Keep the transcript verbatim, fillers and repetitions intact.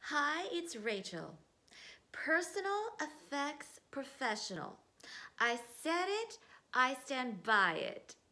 Hi, it's Rachel. Personal affects professional. I said it, I stand by it.